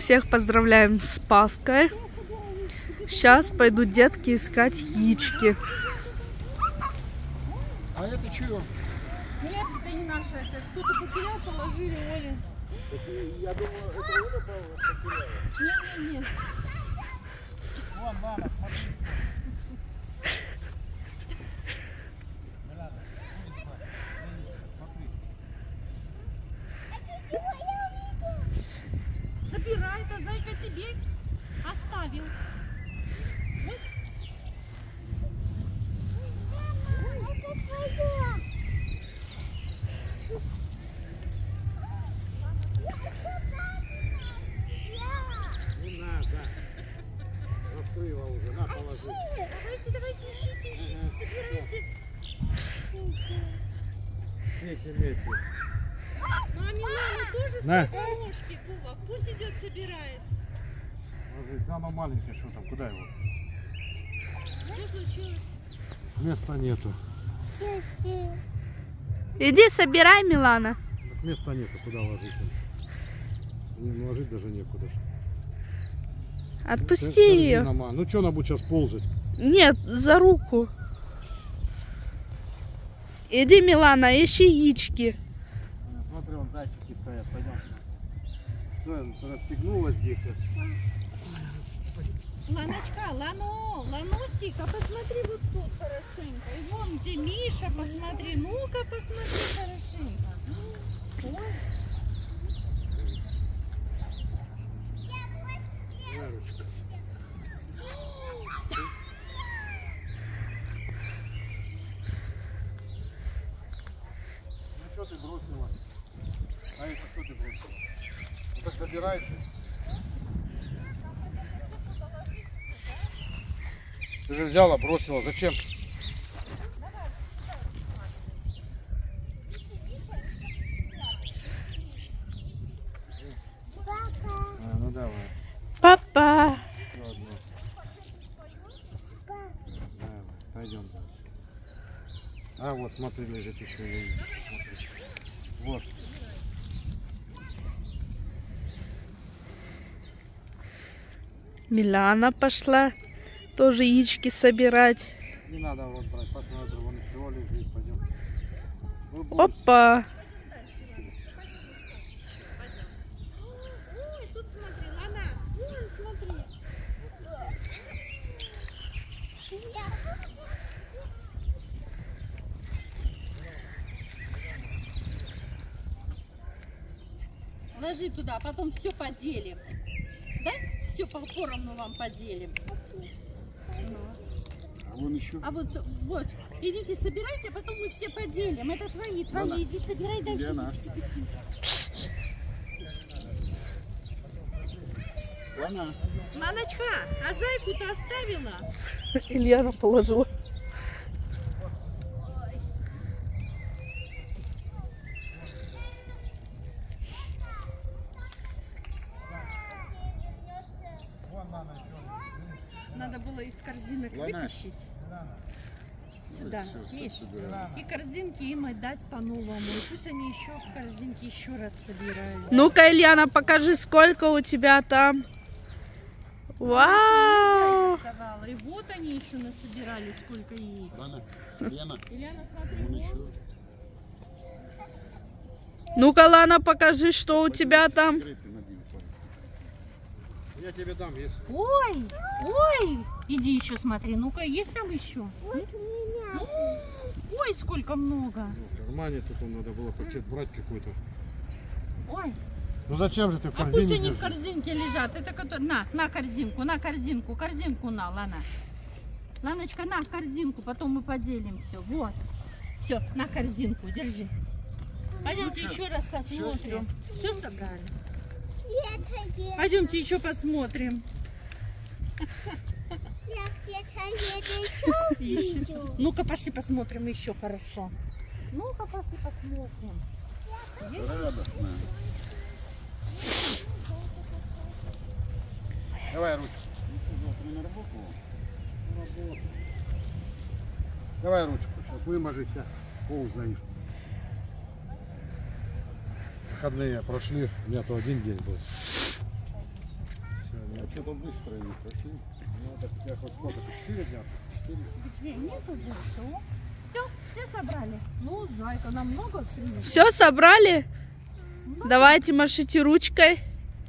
Всех поздравляем с Пасхой. Сейчас пойдут детки искать яички. А это чье? Нет, это не наше, это кто-то потерял, положили, Оля. Я думаю, это Оля потеряла. Нет. Вон, мама, смотри. Собирай, это зайка тебе оставил. Вот. Это твоя. Не надо. Раскрыла уже, на, положи. Давайте, ищите, собирайте. Эти. Ну, а Милана тоже На. с дорожки, Вова, пусть идет, собирает. Ложи. Самый маленький, что там, куда его? Что случилось? Места нету. Иди собирай, Милана. Места нету, куда ложить? Ложить даже некуда. Отпусти ее. Ну что она будет сейчас ползать? Нет, за руку. Иди, Милана, ищи яички. Смотри, вон зайчики стоят, пойдем. Все, расстегнулась здесь. Ланочка, Ланусика, посмотри вот тут хорошенько. И вон где Миша, посмотри. Ну-ка, посмотри хорошенько. Ой. Ручка. Ну что ты бросила? А это что ты бросила? Ну так забирайте. Ты же взяла, бросила. Зачем? А, ну давай. Папа. Еще одну. Давай, пойдем дальше. А вот, смотри, лежит еще яичко. Смотри. Вот. Милана пошла тоже яички собирать. Не надо вот брать, посмотри, вон еще лежит, пойдем. Ну, будешь. Опа. Ой, тут смотри, Лана. Вон, смотри. Ложи туда, потом все поделим. Да? Все поровну вам поделим. А вон еще. А вот, идите собирайте, а потом мы все поделим. Это твои, Лана. иди собирай дальше. Лена. Яички быстренько. Лана. Ланочка, а зайку-то оставила? Ильяна положила. Надо было из корзинок Лана. вытащить. Сюда, Всё, видишь? собираем. И корзинки им отдать по-новому. И пусть они еще в корзинке еще раз собирают. Ну-ка, Ильяна, покажи, сколько у тебя там. Вау! Давала. И вот они еще насобирали, сколько яиц. Лана. Лена. Ильяна, смотри, Вон вот. еще. Ну-ка, Лана, покажи, что у тебя там. Секреты набил, пожалуйста. Я тебе дам, есть. Ой, ой, иди еще смотри, ну-ка, есть там еще? Ой, сколько много. В кармане тут надо было пакет брать какой-то. Ой, Ну зачем же ты в а пусть корзине они в держишь? корзинке лежат. Это который... на корзинку на, Лана. Ланочка, на корзинку, потом мы поделим все. Вот, все, на корзинку, держи. Пойдемте еще раз посмотрим. Все собрали? Пойдемте еще посмотрим. Ну-ка, пошли посмотрим еще хорошо. Ну-ка, пошли посмотрим. Радостно. Давай ручку. На работу. Давай ручку. Сейчас выможешься. Ползаешь. Выходные прошли. У меня то один день был. что-то быстро не пришли. Ну, так я хоть сколько, 4 дня? 4. Две нету больше. Все собрали. Ну, зайка, нам много принесли. Все собрали? Давайте машите ручкой.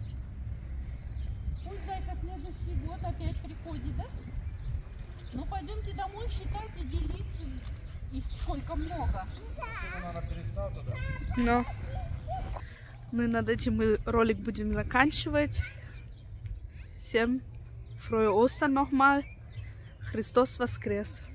Пусть зайка следующий год опять приходит, да? Ну, пойдемте домой считать и делиться. Их сколько много. Она перестала туда. Но. Ну и над этим мы ролик будем заканчивать. Всем frohe Ostern nochmal. Христос воскрес!